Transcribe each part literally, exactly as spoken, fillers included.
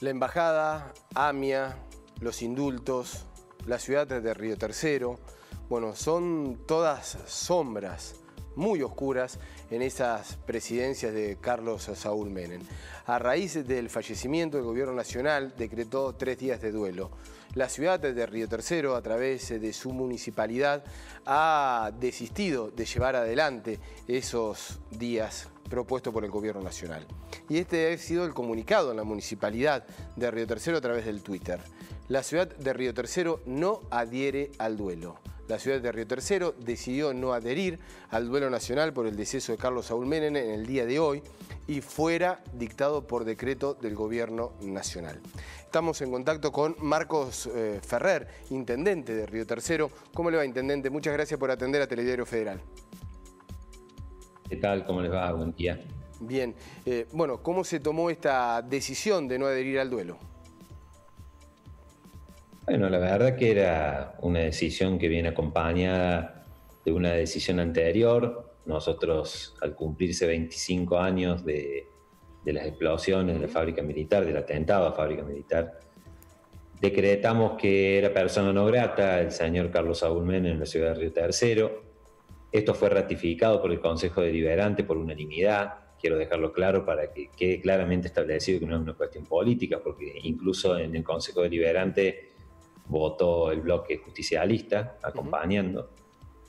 La embajada, AMIA, los indultos, la ciudad de Río Tercero, bueno, son todas sombras muy oscuras en esas presidencias de Carlos Saúl Menem. A raíz del fallecimiento, el gobierno nacional decretó tres días de duelo. La ciudad de Río Tercero, a través de su municipalidad, ha desistido de llevar adelante esos días propuestos por el gobierno nacional. Y este ha sido el comunicado en la municipalidad de Río Tercero a través del Twitter. La ciudad de Río Tercero no adhiere al duelo. La ciudad de Río Tercero decidió no adherir al duelo nacional por el deceso de Carlos Saúl Menem en el día de hoy y fuera dictado por decreto del gobierno nacional. Estamos en contacto con Marcos eh, Ferrer, intendente de Río Tercero. ¿Cómo le va, intendente? Muchas gracias por atender a Telediario Federal. ¿Qué tal? ¿Cómo les va? Buen día. Bien. Eh, bueno, ¿cómo se tomó esta decisión de no adherir al duelo? Bueno, la verdad que era una decisión que viene acompañada de una decisión anterior. Nosotros, al cumplirse veinticinco años de, de las explosiones de la fábrica militar, del atentado a la fábrica militar, decretamos que era persona no grata el señor Carlos Saúl Menem en la ciudad de Río Tercero. Esto fue ratificado por el Consejo Deliberante por unanimidad. Quiero dejarlo claro para que quede claramente establecido que no es una cuestión política, porque incluso en el Consejo Deliberante votó el bloque justicialista acompañando, uh-huh.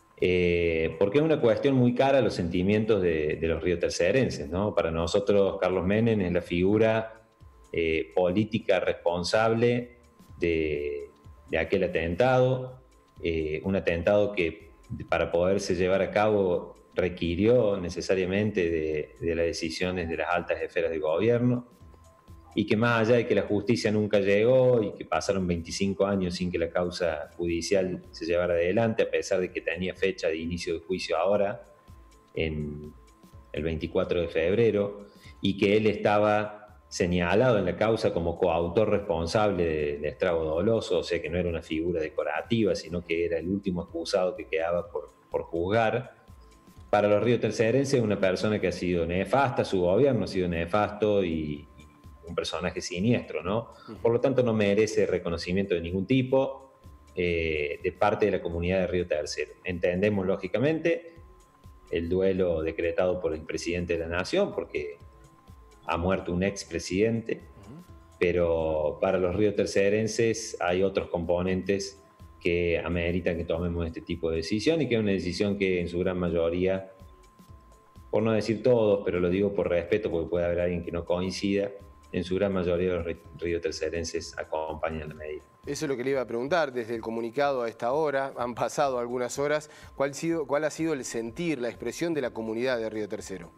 eh, porque es una cuestión muy cara a los sentimientos de, de los riotercerenses, ¿no? Para nosotros, Carlos Menem es la figura eh, política responsable de, de aquel atentado, eh, un atentado que para poderse llevar a cabo requirió necesariamente de, de las decisiones de las altas esferas de gobierno, y que más allá de que la justicia nunca llegó y que pasaron veinticinco años sin que la causa judicial se llevara adelante, a pesar de que tenía fecha de inicio de juicio ahora, en el veinticuatro de febrero, y que él estaba señalado en la causa como coautor responsable del de estrago doloso, o sea que no era una figura decorativa, sino que era el último acusado que quedaba por, por juzgar. Para los riotercerenses es una persona que ha sido nefasta, su gobierno ha sido nefasto y un personaje siniestro, ¿no? Por lo tanto, no merece reconocimiento de ningún tipo eh, de parte de la comunidad de Río Tercero. Entendemos, lógicamente, el duelo decretado por el presidente de la Nación, porque ha muerto un expresidente, pero para los riotercerenses hay otros componentes que ameritan que tomemos este tipo de decisión, y que es una decisión que en su gran mayoría, por no decir todos, pero lo digo por respeto porque puede haber alguien que no coincida, en su gran mayoría los riotercerenses acompañan la medida. Eso es lo que le iba a preguntar. Desde el comunicado a esta hora, han pasado algunas horas, ¿cuál, sido, cuál ha sido el sentir, la expresión de la comunidad de Río Tercero?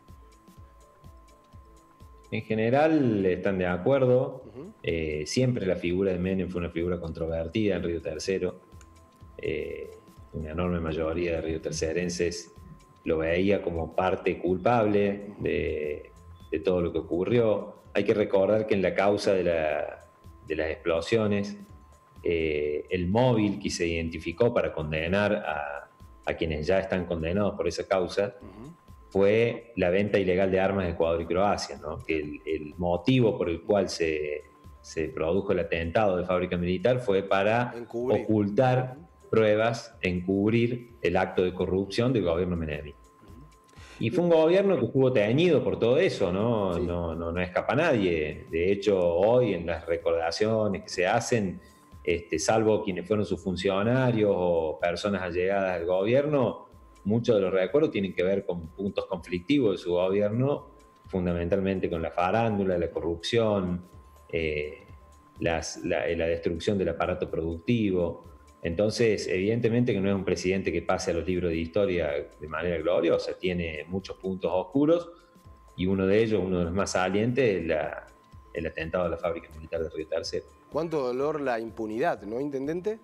En general están de acuerdo. Uh-huh. eh, siempre la figura de Menem fue una figura controvertida en Río Tercero. Eh, una enorme mayoría de riotercerenses lo veía como parte culpable de, de todo lo que ocurrió. Hay que recordar que en la causa de, la, de las explosiones, eh, el móvil que se identificó para condenar a, a quienes ya están condenados por esa causa, uh-huh. fue la venta ilegal de armas de Ecuador y Croacia, ¿no? Que el, el motivo por el cual se, se produjo el atentado de fábrica militar fue para encubrir. ocultar pruebas, encubrir el acto de corrupción del gobierno menemista. Y fue un gobierno que estuvo teñido por todo eso, ¿no? Sí. No, no, no escapa nadie. De hecho, hoy en las recordaciones que se hacen, este, salvo quienes fueron sus funcionarios o personas allegadas al gobierno, muchos de los recuerdos tienen que ver con puntos conflictivos de su gobierno, fundamentalmente con la farándula, la corrupción, eh, las, la, la destrucción del aparato productivo. Entonces, evidentemente que no es un presidente que pase a los libros de historia de manera gloriosa, tiene muchos puntos oscuros, y uno de ellos, uno de los más salientes, es la, el atentado a la fábrica militar de Río Tercero. ¿Cuánto dolor la impunidad, no, intendente?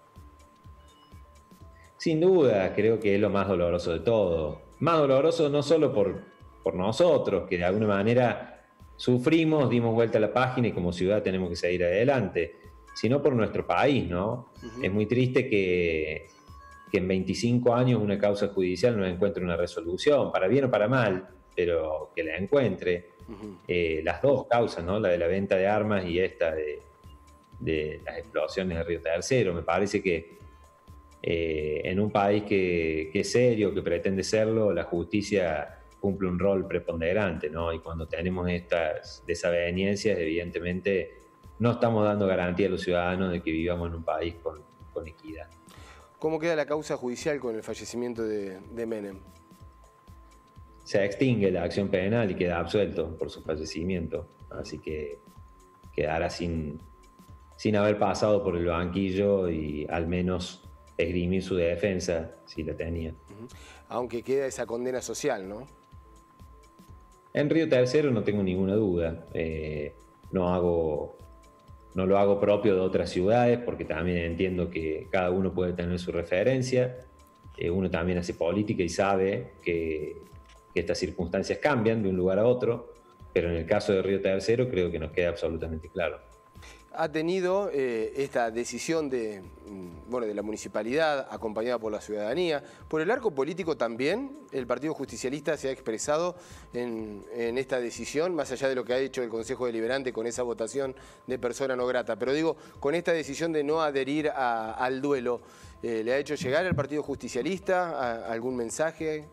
Sin duda, creo que es lo más doloroso de todo. Más doloroso no solo por, por nosotros, que de alguna manera sufrimos, dimos vuelta a la página y como ciudad tenemos que seguir adelante, sino por nuestro país, ¿no? Uh-huh. Es muy triste que, que en veinticinco años una causa judicial no encuentre una resolución, para bien o para mal, pero que la encuentre. uh-huh. eh, las dos causas, ¿no? La de la venta de armas y esta de, de las explosiones de Río Tercero. Me parece que eh, en un país que, que es serio, que pretende serlo, la justicia cumple un rol preponderante, ¿no? Y cuando tenemos estas desavenencias, evidentemente no estamos dando garantía a los ciudadanos de que vivamos en un país con, con equidad. ¿Cómo queda la causa judicial con el fallecimiento de, de Menem? Se extingue la acción penal y queda absuelto por su fallecimiento, así que quedará sin, sin haber pasado por el banquillo y al menos esgrimir su defensa si la tenía. Uh-huh. Aunque queda esa condena social, ¿no? En Río Tercero no tengo ninguna duda. Eh, no, hago, no lo hago propio de otras ciudades porque también entiendo que cada uno puede tener su referencia. Eh, uno también hace política y sabe que, que estas circunstancias cambian de un lugar a otro, pero en el caso de Río Tercero creo que nos queda absolutamente claro. Ha tenido eh, esta decisión de, bueno, de la municipalidad, acompañada por la ciudadanía. Por el arco político también, el Partido Justicialista se ha expresado en, en esta decisión, más allá de lo que ha hecho el Consejo Deliberante con esa votación de persona no grata. Pero digo, con esta decisión de no adherir a, al duelo, eh, ¿le ha hecho llegar al Partido Justicialista a, a algún mensaje?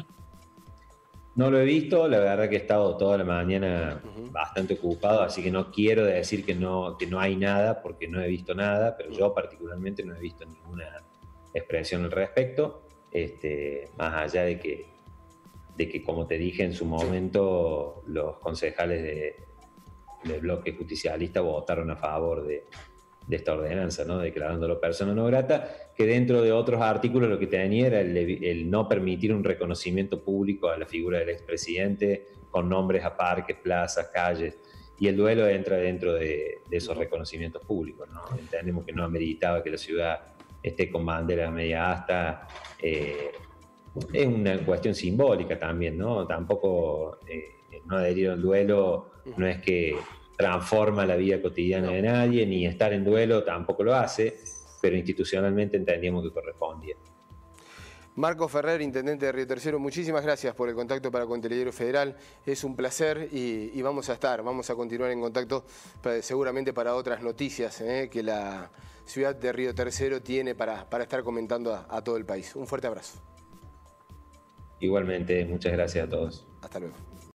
No lo he visto, la verdad que he estado toda la mañana uh-huh. bastante ocupado, así que no quiero decir que no, que no hay nada, porque no he visto nada, pero yo particularmente no he visto ninguna expresión al respecto, este, más allá de que, de que, como te dije en su momento, los concejales de, del bloque justicialista votaron a favor de, de esta ordenanza, ¿no? Declarándolo persona no grata, que dentro de otros artículos lo que tenía era el, el no permitir un reconocimiento público a la figura del expresidente con nombres a parques, plazas, calles, y el duelo entra dentro de, de esos reconocimientos públicos, ¿no? Entendemos que no ameritaba que la ciudad esté con bandera media asta, eh, es una cuestión simbólica también, ¿no? Tampoco eh, no adherir al duelo no es que transforma la vida cotidiana de nadie, ni estar en duelo tampoco lo hace, pero institucionalmente entendíamos que correspondía. Marco Ferrer, intendente de Río Tercero, muchísimas gracias por el contacto para con Televideo Federal. Es un placer y, y vamos a estar, vamos a continuar en contacto para, seguramente para otras noticias eh, que la ciudad de Río Tercero tiene para, para estar comentando a, a todo el país. Un fuerte abrazo. Igualmente, muchas gracias a todos. Hasta luego.